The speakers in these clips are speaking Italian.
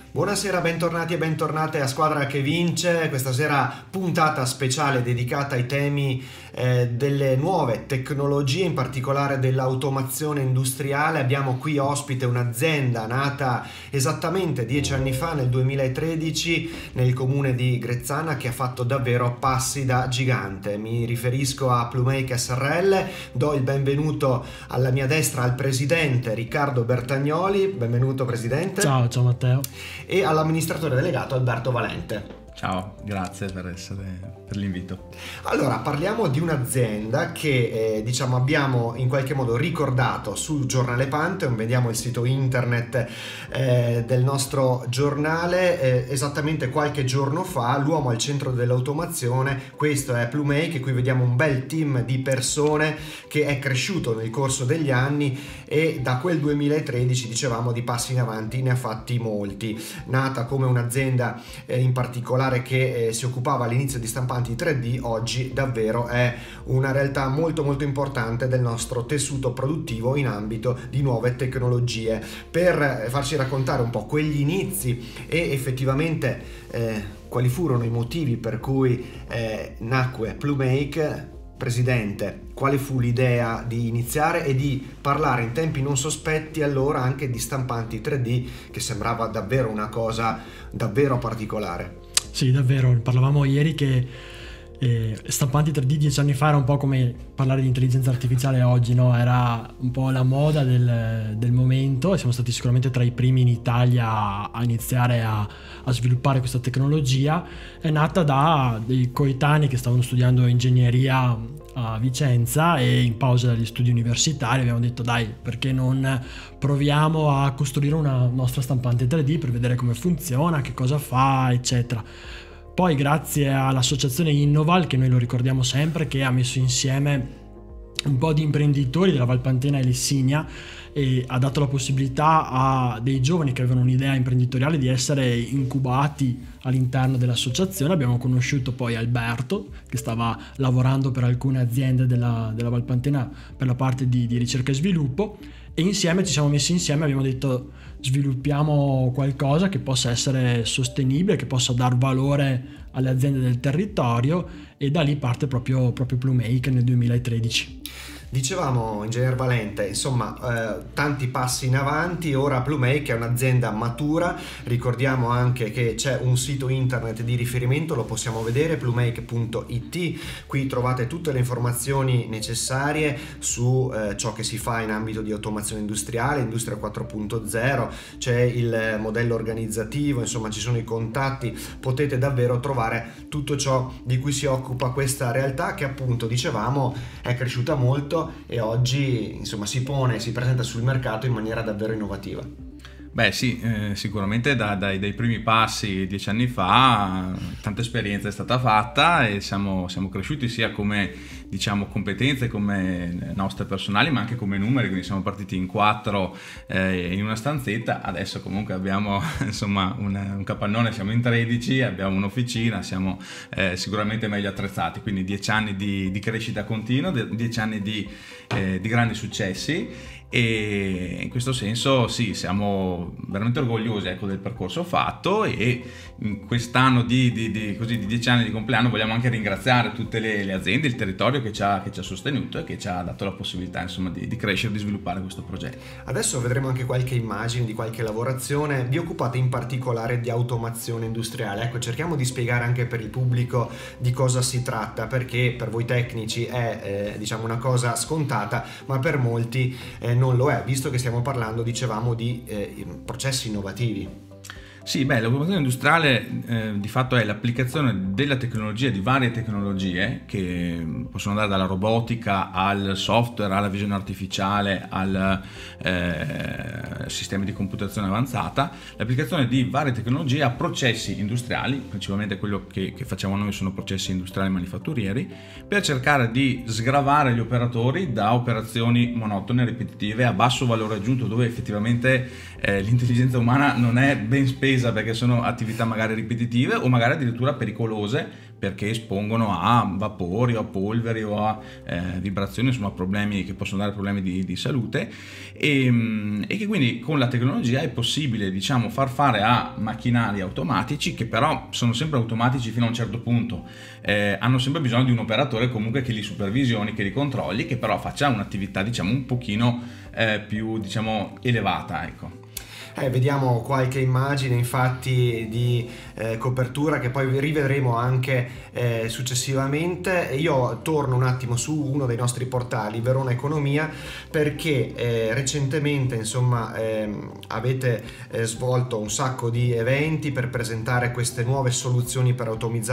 Buonasera, bentornati e bentornate a Squadra che Vince. Questa sera puntata speciale dedicata ai temi delle nuove tecnologie, in particolare dell'automazione industriale. Abbiamo qui ospite un'azienda nata esattamente 10 anni fa, nel 2013, nel comune di Grezzana, che ha fatto davvero passi da gigante. Mi riferisco a Plumake SRL. Do il benvenuto alla mia destra al presidente Riccardo Bertagnoli. Benvenuto presidente. Ciao Matteo. E all'amministratore delegato Alberto Valente. Ciao, grazie per l'invito. Allora, parliamo di un'azienda che abbiamo in qualche modo ricordato sul giornale Pantheon. Vediamo il sito internet del nostro giornale. Esattamente qualche giorno fa, l'uomo al centro dell'automazione. Questo è Plumake. Qui vediamo un bel team di persone che è cresciuto nel corso degli anni, e da quel 2013, dicevamo, di passi in avanti ne ha fatti molti. Nata come un'azienda in particolare che si occupava all'inizio di stampanti 3D, oggi davvero è una realtà molto molto importante del nostro tessuto produttivo in ambito di nuove tecnologie. Per farci raccontare un po' quegli inizi e effettivamente quali furono i motivi per cui nacque Plumake, presidente, quale fu l'idea di iniziare e di parlare in tempi non sospetti allora anche di stampanti 3D, che sembrava davvero una cosa davvero particolare? Sì, davvero, parlavamo ieri che stampanti 3D 10 anni fa era un po' come parlare di intelligenza artificiale oggi, no? Era un po' la moda del momento, e siamo stati sicuramente tra i primi in Italia a iniziare a sviluppare questa tecnologia. È nata da dei coetanei che stavano studiando ingegneria a Vicenza, e in pausa dagli studi universitari abbiamo detto: dai, perché non proviamo a costruire una nostra stampante 3D per vedere come funziona, che cosa fa, eccetera. Poi, grazie all'associazione Innoval, che noi lo ricordiamo sempre, che ha messo insieme un po' di imprenditori della Valpantena e Lessinia, e ha dato la possibilità a dei giovani che avevano un'idea imprenditoriale di essere incubati all'interno dell'associazione. Abbiamo conosciuto poi Alberto, che stava lavorando per alcune aziende della Valpantena per la parte di ricerca e sviluppo, e insieme ci siamo messi insieme e abbiamo detto: sviluppiamo qualcosa che possa essere sostenibile, che possa dar valore alle aziende del territorio, e da lì parte proprio Plumake nel 2013. Dicevamo, ingegner Valente, insomma, tanti passi in avanti. Ora Plumake è un'azienda matura. Ricordiamo anche che c'è un sito internet di riferimento, lo possiamo vedere, plumake.it. Qui trovate tutte le informazioni necessarie su ciò che si fa in ambito di automazione industriale, industria 4.0, c'è il modello organizzativo, insomma ci sono i contatti. Potete davvero trovare tutto ciò di cui si occupa questa realtà, che appunto, dicevamo, è cresciuta molto e oggi insomma si presenta sul mercato in maniera davvero innovativa. Beh sì, sicuramente dai primi passi 10 anni fa tanta esperienza è stata fatta, e siamo cresciuti sia come, diciamo, competenze, come nostre personali, ma anche come numeri. Quindi siamo partiti in 4 in una stanzetta, adesso comunque abbiamo insomma un capannone, siamo in 13, abbiamo un'officina, siamo sicuramente meglio attrezzati. Quindi 10 anni di crescita continua, 10 anni di grandi successi, e in questo senso sì, siamo veramente orgogliosi, ecco, del percorso fatto. E in quest'anno di 10 anni di compleanno vogliamo anche ringraziare tutte le aziende, il territorio che ci ha sostenuto e che ci ha dato la possibilità, insomma, di crescere, di sviluppare questo progetto. Adesso vedremo anche qualche immagine di qualche lavorazione. Vi occupate in particolare di automazione industriale. Ecco, cerchiamo di spiegare anche per il pubblico di cosa si tratta, perché per voi tecnici è diciamo una cosa scontata, ma per molti non lo è, visto che stiamo parlando, dicevamo, di processi innovativi. Sì, beh, l'automazione industriale di fatto è l'applicazione della tecnologia, di varie tecnologie che possono andare dalla robotica al software, alla visione artificiale, al sistemi di computazione avanzata, l'applicazione di varie tecnologie a processi industriali. Principalmente quello che facciamo noi sono processi industriali manifatturieri, per cercare di sgravare gli operatori da operazioni monotone, ripetitive, a basso valore aggiunto, dove effettivamente l'intelligenza umana non è ben spesa, perché sono attività magari ripetitive o magari addirittura pericolose perché espongono a vapori o a polveri o a vibrazioni, insomma problemi che possono dare problemi di salute, e che quindi con la tecnologia è possibile, diciamo, far fare a macchinari automatici, che però sono sempre automatici fino a un certo punto, hanno sempre bisogno di un operatore comunque che li supervisioni, che li controlli, che però faccia un'attività, diciamo, un pochino più, diciamo, elevata, ecco. Vediamo qualche immagine infatti di copertura che poi rivedremo anche successivamente. Io torno un attimo su uno dei nostri portali, Verona Economia, perché recentemente, insomma, avete svolto un sacco di eventi per presentare queste nuove soluzioni per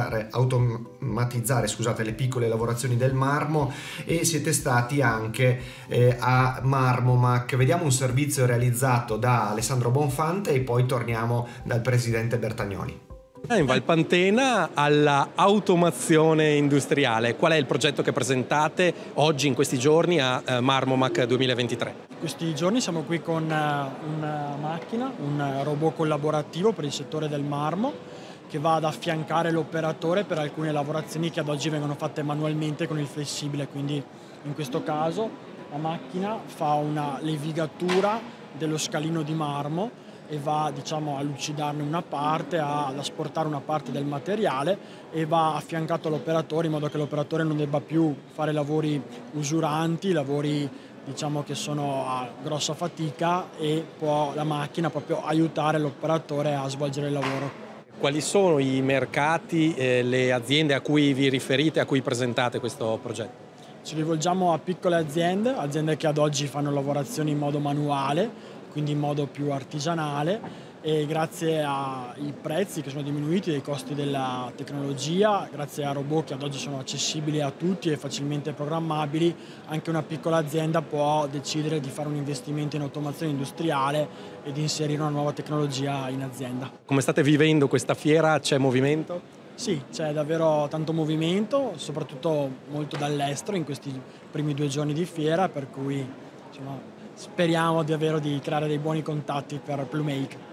automatizzare, scusate, le piccole lavorazioni del marmo, e siete stati anche a Marmomac. Vediamo un servizio realizzato da Alessandro Bonfante e poi torniamo dal presidente Bertagnoli. In Valpantena alla automazione industriale, qual è il progetto che presentate oggi in questi giorni a Marmomac 2023? In questi giorni siamo qui con una macchina, un robot collaborativo per il settore del marmo, che va ad affiancare l'operatore per alcune lavorazioni che ad oggi vengono fatte manualmente con il flessibile. Quindi in questo caso la macchina fa una levigatura dello scalino di marmo e va, diciamo, a lucidarne una parte, ad asportare una parte del materiale, e va affiancato all'operatore in modo che l'operatore non debba più fare lavori usuranti, lavori, diciamo, che sono a grossa fatica, e può la macchina proprio aiutare l'operatore a svolgere il lavoro. Quali sono i mercati, le aziende a cui vi riferite, a cui presentate questo progetto? Ci rivolgiamo a piccole aziende che ad oggi fanno lavorazioni in modo manuale, quindi in modo più artigianale, e grazie ai prezzi che sono diminuiti, ai costi della tecnologia, grazie a robot che ad oggi sono accessibili a tutti e facilmente programmabili, anche una piccola azienda può decidere di fare un investimento in automazione industriale e di inserire una nuova tecnologia in azienda. Come state vivendo questa fiera? C'è movimento? Sì, c'è davvero tanto movimento, soprattutto molto dall'estero in questi primi 2 giorni di fiera, per cui, insomma, speriamo di creare dei buoni contatti per Plumake.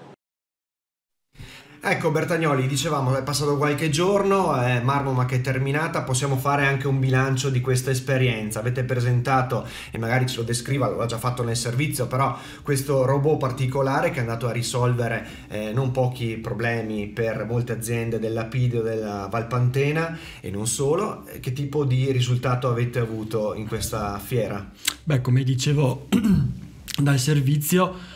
Ecco Bertagnoli, dicevamo, è passato qualche giorno, Marmomac è terminata, possiamo fare anche un bilancio di questa esperienza. Avete presentato, e magari ce lo descriva, l'ho già fatto nel servizio, però questo robot particolare che è andato a risolvere non pochi problemi per molte aziende del lapidio della Valpantena e non solo. Che tipo di risultato avete avuto in questa fiera? Beh, come dicevo, dal servizio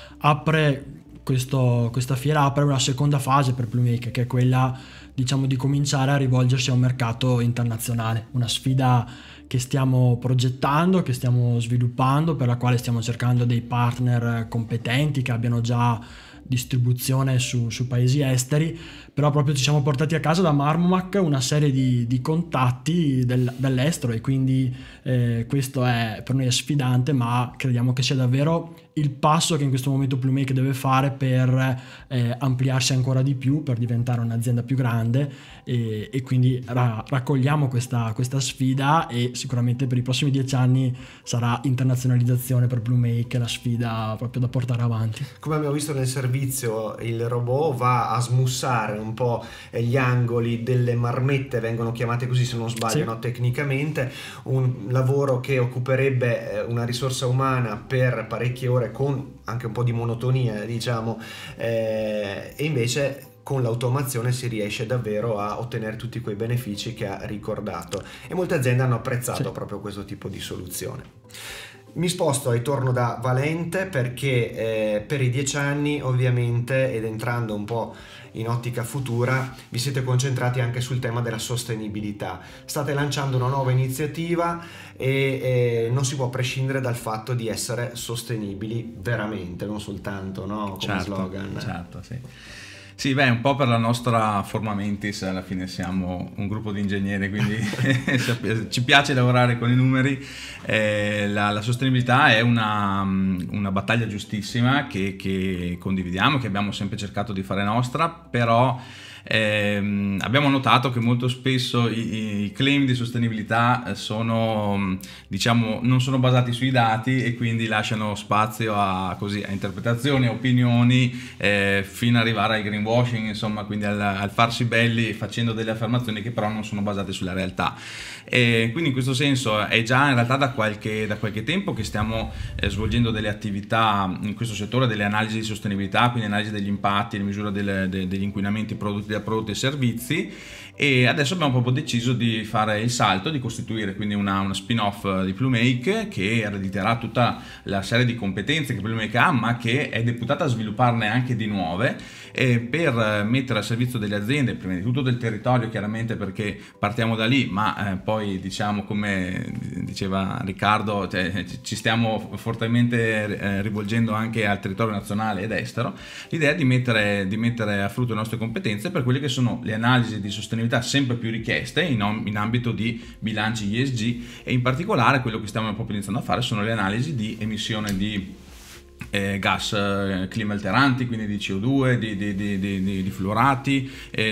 questa fiera apre una seconda fase per Plumake, che è quella, diciamo, di cominciare a rivolgersi a un mercato internazionale, una sfida che stiamo progettando, che stiamo sviluppando, per la quale stiamo cercando dei partner competenti che abbiano già distribuzione su paesi esteri, però proprio ci siamo portati a casa da Marmomac una serie di contatti dall'estero, e quindi questo è per noi è sfidante, ma crediamo che sia davvero il passo che in questo momento Plumake deve fare per ampliarsi ancora di più, per diventare un'azienda più grande, e quindi raccogliamo questa sfida, e sicuramente per i prossimi 10 anni sarà internazionalizzazione per Plumake la sfida proprio da portare avanti. Come abbiamo visto nel servizio, il robot va a smussare un po' gli angoli delle marmette, vengono chiamate così se non sbaglio, sì, no? Tecnicamente, un lavoro che occuperebbe una risorsa umana per parecchie ore, con anche un po' di monotonia, diciamo, e invece con l'automazione si riesce davvero a ottenere tutti quei benefici che ha ricordato, e molte aziende hanno apprezzato proprio questo tipo di soluzione. Mi sposto e torno da Valente perché per i 10 anni, ovviamente, ed entrando un po' in ottica futura, vi siete concentrati anche sul tema della sostenibilità. State lanciando una nuova iniziativa e non si può prescindere dal fatto di essere sostenibili veramente, non soltanto, no, come certo, slogan. Certo, sì. Sì, beh, un po' per la nostra forma mentis, alla fine siamo un gruppo di ingegneri, quindi ci piace lavorare con i numeri. La sostenibilità è una battaglia giustissima che condividiamo, che abbiamo sempre cercato di fare nostra, però Abbiamo notato che molto spesso i claim di sostenibilità sono, diciamo, non sono basati sui dati e quindi lasciano spazio a interpretazioni, a opinioni, fino ad arrivare al greenwashing, insomma, quindi al farsi belli facendo delle affermazioni che però non sono basate sulla realtà. Quindi in questo senso è già in realtà da qualche tempo che stiamo svolgendo delle attività in questo settore, delle analisi di sostenibilità, quindi analisi degli impatti, le misure degli inquinamenti prodotti da prodotti e servizi, e adesso abbiamo proprio deciso di fare il salto, di costituire quindi una spin-off di Plumake che erediterà tutta la serie di competenze che Plumake ha, ma che è deputata a svilupparne anche di nuove, per mettere a servizio delle aziende, prima di tutto del territorio chiaramente, perché partiamo da lì, ma poi diciamo, come diceva Riccardo, ci stiamo fortemente rivolgendo anche al territorio nazionale ed estero. L'idea è di mettere a frutto le nostre competenze per quelle che sono le analisi di sostenibilità sempre più richieste in ambito di bilanci ESG, e in particolare quello che stiamo proprio iniziando a fare sono le analisi di emissione di gas clima alteranti, quindi di CO2, di fluorati,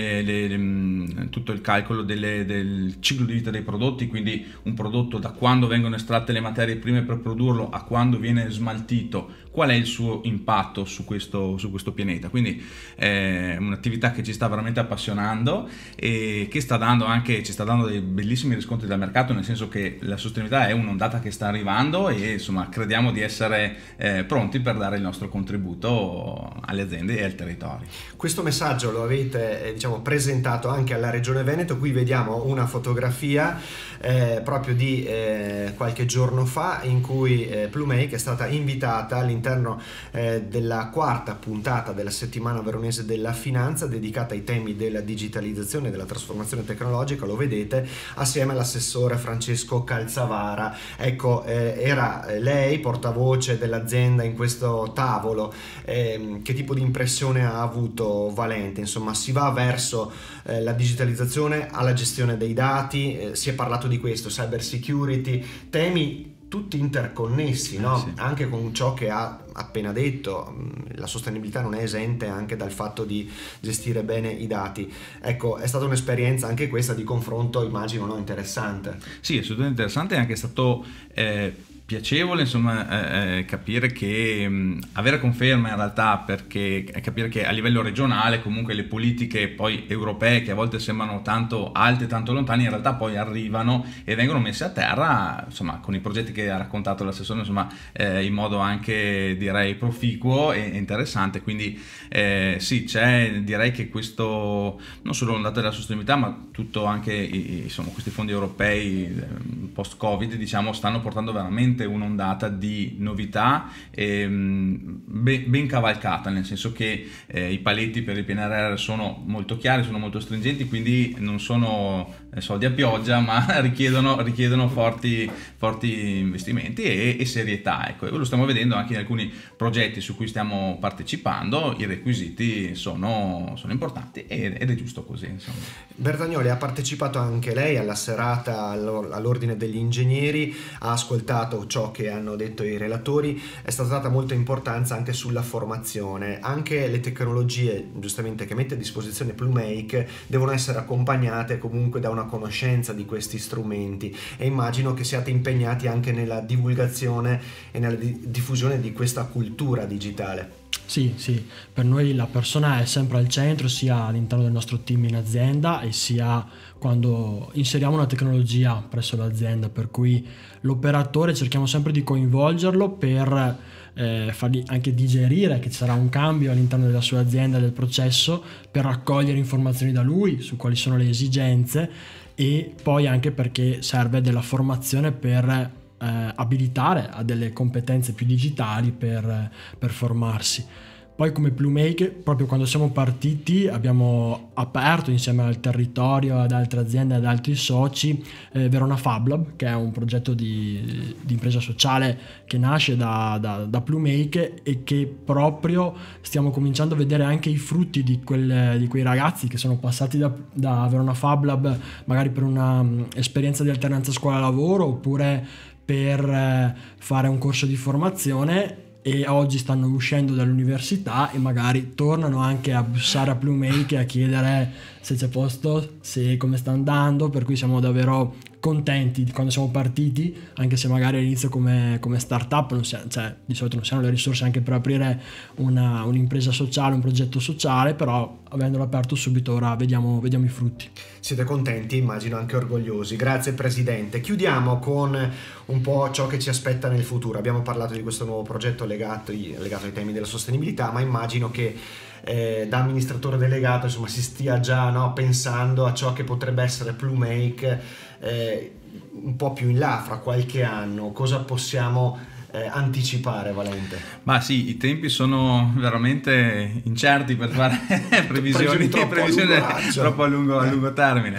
tutto il calcolo del ciclo di vita dei prodotti, quindi un prodotto da quando vengono estratte le materie prime per produrlo a quando viene smaltito, qual è il suo impatto su questo pianeta. Quindi è un'attività che ci sta veramente appassionando e che ci sta dando dei bellissimi riscontri dal mercato, nel senso che la sostenibilità è un'ondata che sta arrivando e insomma crediamo di essere pronti per dare il nostro contributo alle aziende e al territorio. Questo messaggio lo avete presentato anche alla Regione Veneto. Qui vediamo una fotografia proprio di qualche giorno fa, in cui Plumake è stata invitata all'interno della quarta puntata della settimana veronese della finanza, dedicata ai temi della digitalizzazione e della trasformazione tecnologica. Lo vedete assieme all'assessore Francesco Calzavara. Ecco, era lei portavoce dell'azienda in questo tavolo. Che tipo di impressione ha avuto Valente? Insomma, si va verso la digitalizzazione, alla gestione dei dati, si è parlato di questo, cyber security, temi tutti interconnessi, no? Sì. Anche con ciò che ha appena detto, la sostenibilità non è esente anche dal fatto di gestire bene i dati. Ecco, è stata un'esperienza anche questa di confronto, immagino, no? Interessante. Sì, assolutamente interessante, è anche stato piacevole, insomma, capire che avere conferma in realtà, perché capire che a livello regionale comunque le politiche poi europee, che a volte sembrano tanto alte, tanto lontane, in realtà poi arrivano e vengono messe a terra, insomma, con i progetti che ha raccontato l'assessore, insomma, in modo anche direi proficuo e interessante. Quindi sì, direi che questo non solo l'ondata della sostenibilità, ma tutto anche insomma, questi fondi europei post Covid, diciamo, stanno portando veramente un'ondata di novità ben cavalcata, nel senso che i paletti per il PNRR sono molto chiari, sono molto stringenti, quindi non sono soldi a pioggia, ma richiedono forti investimenti e serietà. Ecco, e lo stiamo vedendo anche in alcuni progetti su cui stiamo partecipando. I requisiti sono importanti ed è giusto così, insomma. Bertagnoli, ha partecipato anche lei alla serata all'Ordine degli Ingegneri, ha ascoltato ciò che hanno detto i relatori. È stata data molta importanza anche sulla formazione. Anche le tecnologie, giustamente, che mette a disposizione Plumake devono essere accompagnate comunque da una conoscenza di questi strumenti, e immagino che siate impegnati anche nella divulgazione e nella diffusione di questa cultura digitale. Sì, per noi la persona è sempre al centro, sia all'interno del nostro team in azienda e sia quando inseriamo una tecnologia presso l'azienda, per cui l'operatore cerchiamo sempre di coinvolgerlo per fargli anche digerire che ci sarà un cambio all'interno della sua azienda, del processo, per raccogliere informazioni da lui su quali sono le esigenze, e poi anche perché serve della formazione per abilitare a delle competenze più digitali per formarsi. Poi come Plumake, proprio quando siamo partiti, abbiamo aperto insieme al territorio, ad altre aziende, ad altri soci, Verona Fab Lab, che è un progetto di impresa sociale che nasce da Plumake, e che proprio stiamo cominciando a vedere anche i frutti di quei ragazzi che sono passati da Verona Fab Lab, magari per una esperienza di alternanza scuola-lavoro, oppure per fare un corso di formazione, e oggi stanno uscendo dall'università e magari tornano anche a bussare a Plumake a chiedere se c'è posto, se come sta andando, per cui siamo davvero contenti di quando siamo partiti, anche se magari all'inizio come startup di solito non si hanno le risorse anche per aprire un'impresa sociale, un progetto sociale, però avendolo aperto subito ora vediamo i frutti. Siete contenti, immagino anche orgogliosi. Grazie Presidente. Chiudiamo con un po' ciò che ci aspetta nel futuro. Abbiamo parlato di questo nuovo progetto legato ai temi della sostenibilità, ma immagino che da amministratore delegato insomma si stia già pensando a ciò che potrebbe essere Plumake un po' più in là, fra qualche anno. Cosa possiamo anticipare, Valente? Ma sì, i tempi sono veramente incerti per fare previsioni troppo a lungo termine.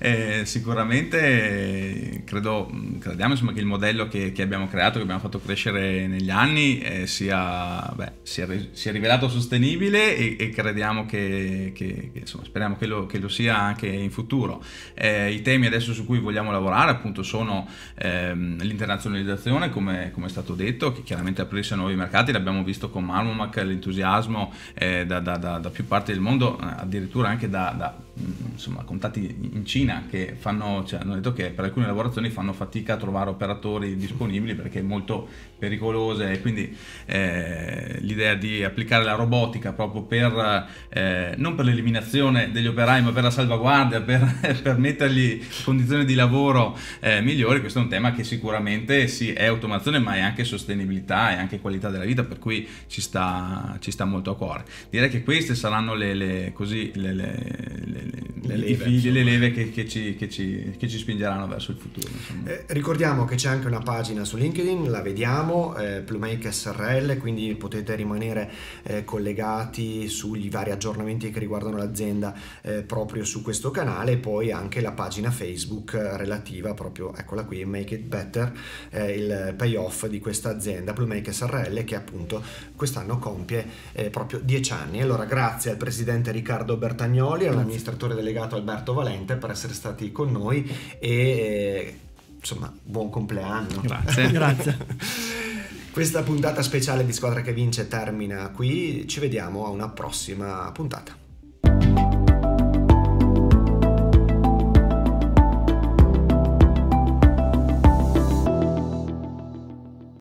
Sicuramente crediamo insomma che il modello che abbiamo creato, che abbiamo fatto crescere negli anni, sia rivelato sostenibile e crediamo che insomma, speriamo che lo sia anche in futuro. I temi adesso su cui vogliamo lavorare appunto sono l'internazionalizzazione, come è stato detto, che chiaramente aprirsi a nuovi mercati. L'abbiamo visto con Marmomac, l'entusiasmo da più parti del mondo, addirittura anche da contatti in Cina che hanno detto che per alcune lavorazioni fanno fatica a trovare operatori disponibili perché è molto pericolosa, e quindi l'idea di applicare la robotica proprio non per l'eliminazione degli operai ma per la salvaguardia, per mettergli in condizioni di lavoro migliori. Questo è un tema che sicuramente sì, è automazione ma è anche sostenibilità e anche qualità della vita, per cui ci sta molto a cuore. Direi che queste saranno le leve che ci spingeranno verso il futuro. Ricordiamo che c'è anche una pagina su LinkedIn, la vediamo, Plumake SRL, quindi potete rimanere collegati sugli vari aggiornamenti che riguardano l'azienda proprio su questo canale, e poi anche la pagina Facebook relativa proprio, eccola qui, Make It Better, il payoff di questa azienda Plumake SRL, che appunto quest'anno compie proprio 10 anni. Allora grazie al presidente Riccardo Bertagnoli, all'amministratore delegato Alberto Valente per essere stati con noi e insomma buon compleanno. Grazie. Grazie. Questa puntata speciale di Squadra che Vince termina qui, ci vediamo a una prossima puntata.